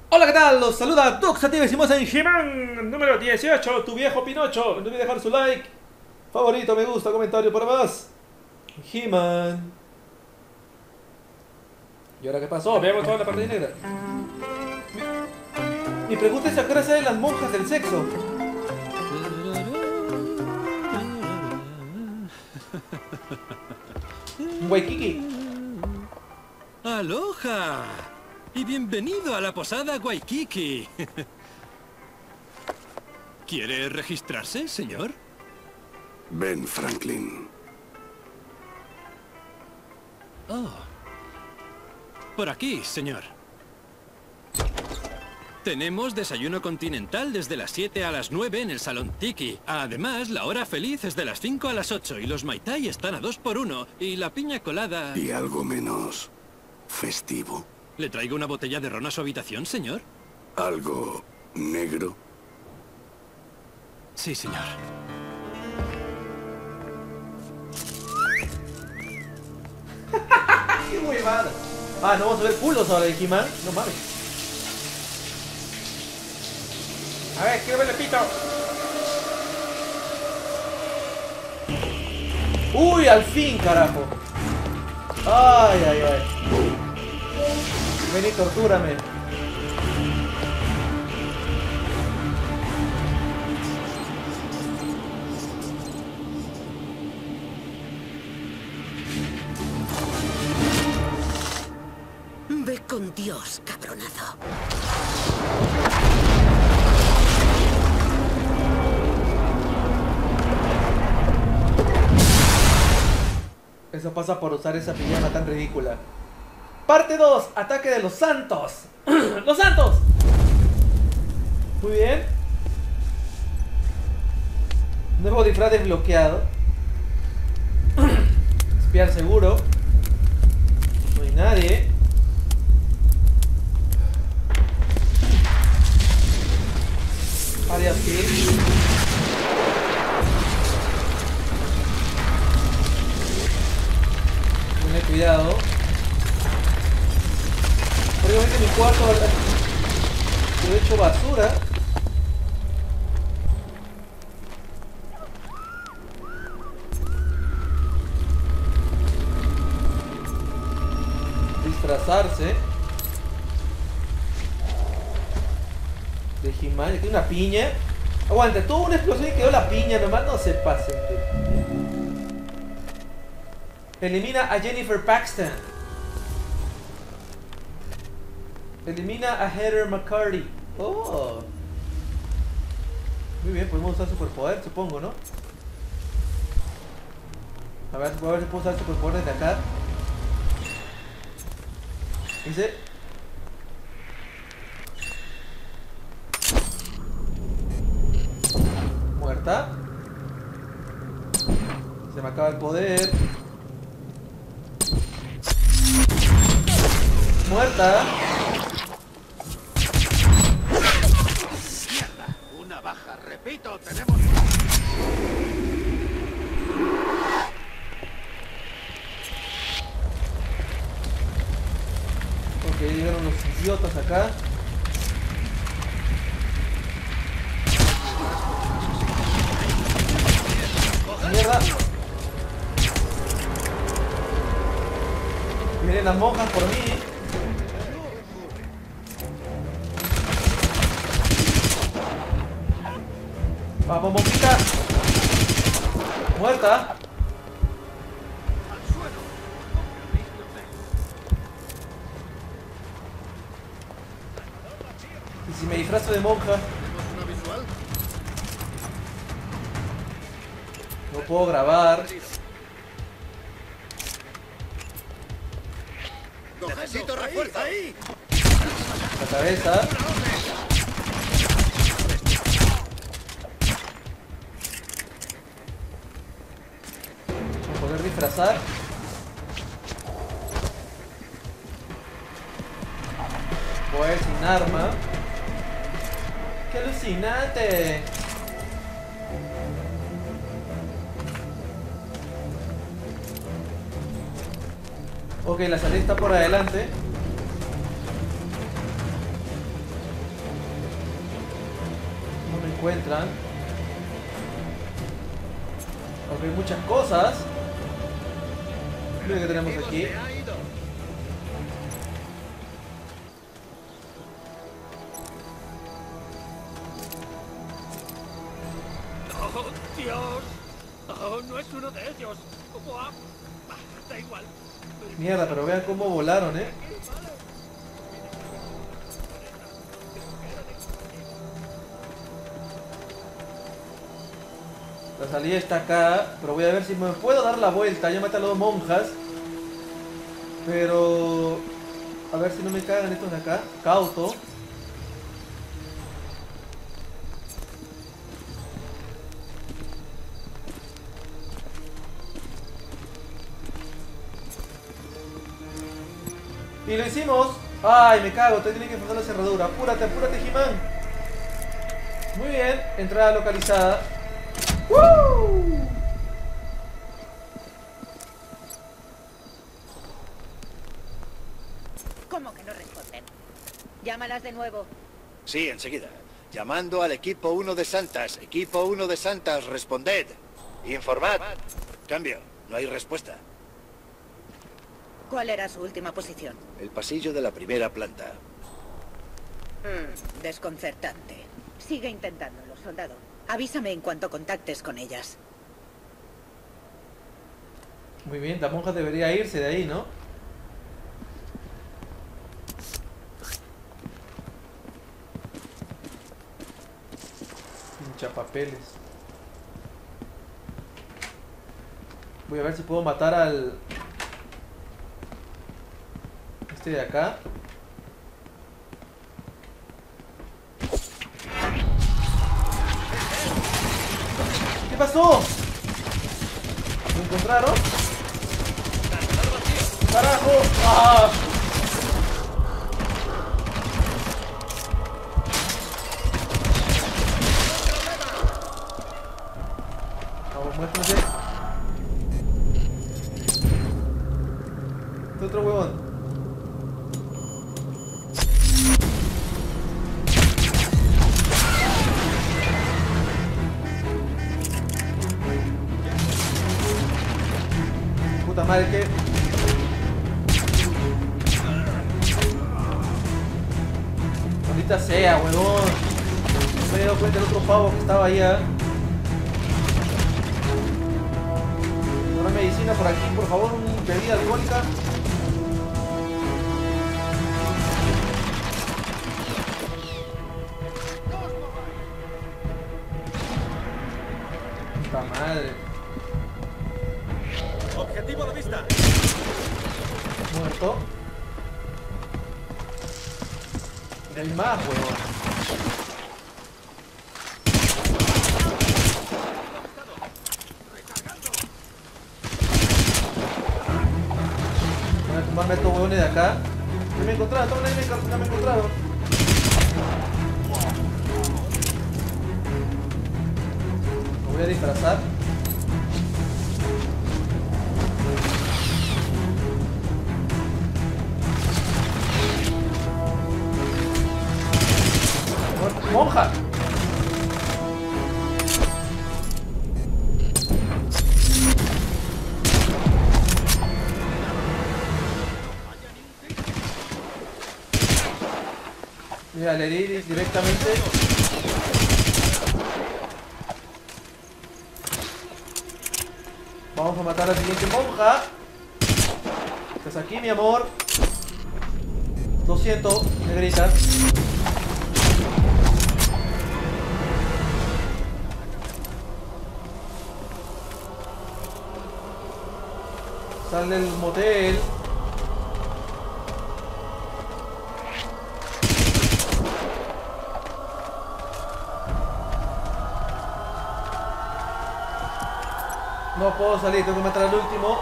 Hola, ¿qué tal? Los saluda Duxative y estamos en He-Man número 18, tu viejo Pinocho. No olviden dejar su like, favorito, me gusta, comentario para más. He-Man. ¿Y ahora qué pasó? Veamos toda la parte negra. Mi pregunta es a qué hora salen las monjas del sexo. Waikiki. ¡Aloha! Y bienvenido a la posada Waikiki. ¿Quiere registrarse, señor? Ben Franklin. Oh. Por aquí, señor. Tenemos desayuno continental desde las 7 a las 9 en el Salón Tiki. Además, la hora feliz es de las 5 a las 8 y los Mai Tai están a 2 por 1 y la piña colada... ¿Y algo menos festivo? ¿Le traigo una botella de ron a su habitación, señor? ¿Algo negro? Sí, señor. ¡Qué huevada! Ah, no vamos a ver culos ahora de He-Man. No mames. A ver, quiero verle pito. Uy, al fin, carajo. Ay, ay, ay. Ven y tortúrame. Ve con Dios, cabronazo. Eso pasa por usar esa pijama tan ridícula. Parte 2, ataque de los santos. ¡Los santos! Muy bien. Nuevo disfraz desbloqueado. Espiar seguro. No hay nadie. Área field. Tener cuidado. Obviamente mi cuarto lo he hecho basura. Disfrazarse de He-Man. Aquí hay una piña. Aguante, tuvo una explosión y quedó la piña nomás. No se pasen. Elimina a Jennifer Paxton. Elimina a Heather McCarty. Oh. Muy bien, podemos usar superpoder, supongo, ¿no? A ver si puedo usar superpoder desde acá. Dice. Muerta. Se me acaba el poder. Muerta. Una baja, repito, tenemos... Ok, llegaron los idiotas acá. Mierda. Vienen las monjas por mí. Vamos, monjita. Muerta. ¿Y si me disfrazo de monja? No puedo grabar. ¡Necesito refuerzo! ¡Ahí! La cabeza. Poder disfrazar. Voy sin arma. ¡Qué alucinante! Ok, la salida está por adelante. encuentran. Aunque hay muchas cosas. Mira que tenemos aquí. ¡Oh, Dios! ¡Oh, no es uno de ellos! ¡Buah! Da igual. Mierda, pero vean cómo volaron, ¿eh? La salida está acá, pero voy a ver si me puedo dar la vuelta. Ya maté a las 2 monjas. Pero... a ver si no me cagan estos de acá. Cauto. Y lo hicimos. Ay, me cago, te tiene que forzar la cerradura. Apúrate, apúrate, He-Man. Muy bien, entrada localizada. ¡Woo! ¿Cómo que no responden? Llámalas de nuevo. Sí, enseguida. Llamando al equipo 1 de Santas. Equipo 1 de Santas, responded. Informad. Cambio, no hay respuesta. ¿Cuál era su última posición? El pasillo de la primera planta. Desconcertante. Sigue intentándolo, soldado. Avísame en cuanto contactes con ellas. Muy bien, la monja debería irse de ahí, ¿no? Pinchapapeles. Voy a ver si puedo matar al... este de acá. ¿Qué pasó? ¿Me encontraron? ¡Carajo! ¡Ah! Vamos, muéstrense. Este otro huevón. Puta madre, que... ahorita sea, huevón. No me he dado cuenta del otro pavo que estaba allá. Una medicina por aquí, por favor, una bebida alcohólica. Puta madre. Objetivo de vista. Muerto. Y hay más, huevón. Voy a tomarme estos huevones de acá. No me he encontrado, no me he encontrado. Me voy a disfrazar. ¡Monja! Mira, le di directamente. Vamos a matar a la siguiente monja. Estás aquí, mi amor. 200, negrita. Sale el motel. No puedo salir, tengo que matar al último.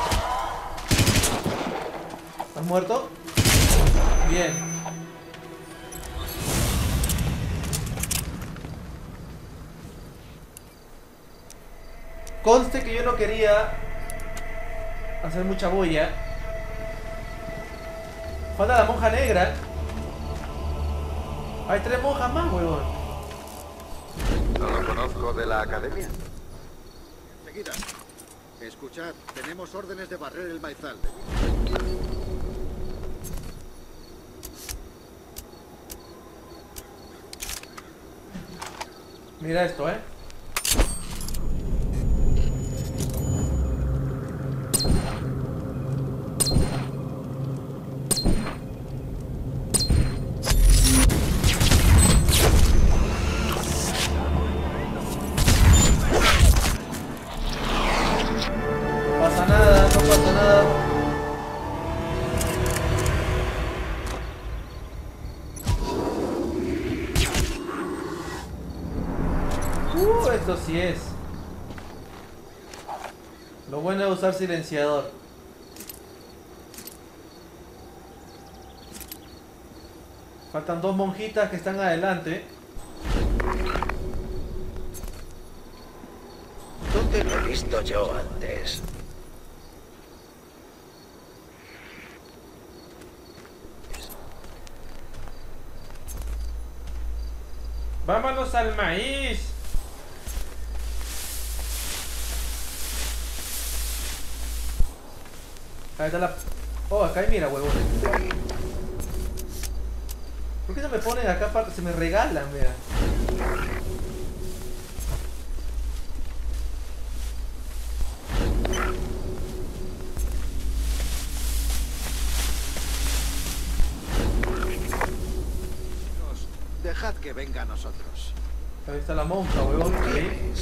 ¿Has muerto? Bien. Conste que yo no quería hacer mucha bulla. Falta la monja negra. Hay 3 monjas más, huevón. No lo conozco de la academia. Enseguida. Escuchad, tenemos órdenes de barrer el maizal. Mira esto, ¿eh? No pasa nada, no pasa nada. Esto sí es. Lo bueno es usar silenciador. Faltan dos monjitas que están adelante. ¿Dónde lo he visto yo antes? ¡Vámonos al maíz! Ahí está la... Oh, acá hay mira, huevón. ¿Por qué se me ponen acá aparte? Se me regalan, mira. Dejad que venga a nosotros. Ahí está la monja, huevón. Ahí.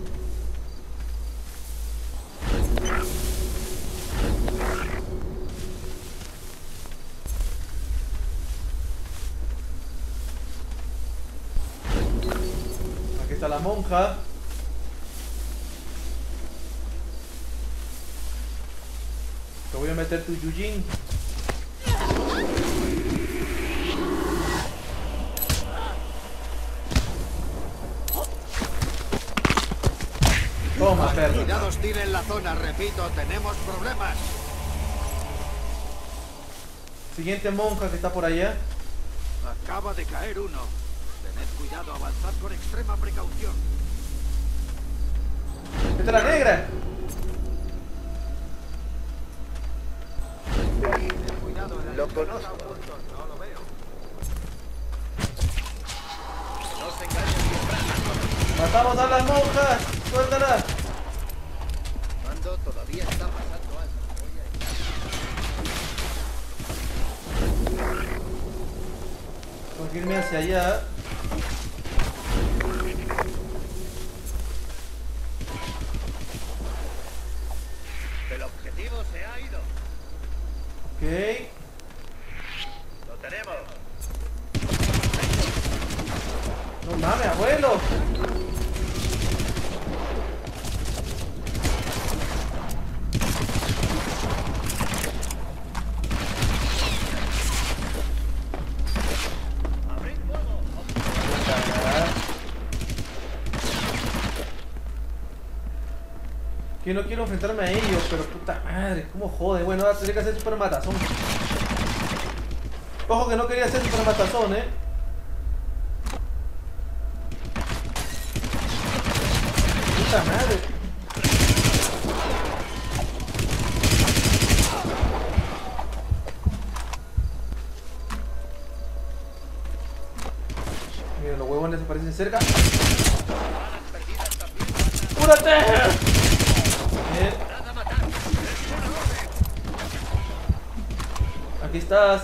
Aquí está la monja. Te voy a meter tu Yujin. Toma, perro. Cuidados tienen la zona, repito, tenemos problemas. Siguiente monja que está por allá. Acaba de caer uno. Tened cuidado, avanzad con extrema precaución. ¡Esta es la negra! Lo conozco. No lo veo. No se engañen. ¡Matamos a las monjas! ¡Suéltala! Mando, todavía está pasando algo. Tengo que irme hacia allá. El objetivo se ha ido. Ok. Lo tenemos. No mames, abuelo. Abrid fuego. Que no quiero enfrentarme a ellos, pero puta madre, cómo jode. Bueno, ahora tendría que hacer super matazón. Ojo que no quería hacer super matazón, Puta madre. Mira, los huevones aparecen cerca. ¡Cúrate! Bien. Aquí estás.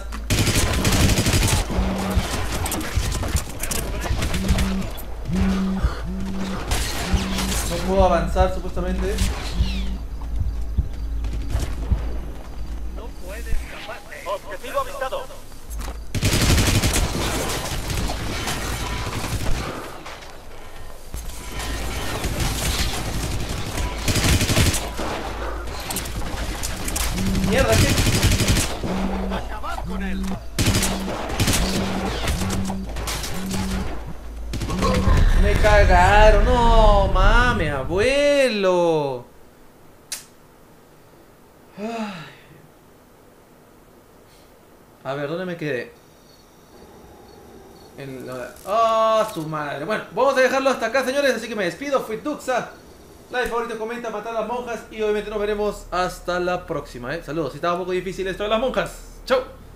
No puedo avanzar supuestamente. No puede escaparte. Objetivo avistado. Mierda, ¿qué? Acabad con él. Me cagaron. No, mames, abuelo. Ay. A ver, ¿dónde me quedé? ¡Ah, su madre! Bueno, vamos a dejarlo hasta acá, señores. Así que me despido. Fui Tuxa. Like, favorito, comenta, matar a las monjas. Y obviamente nos veremos hasta la próxima. Saludos. Si estaba un poco difícil esto de las monjas. ¡Chau!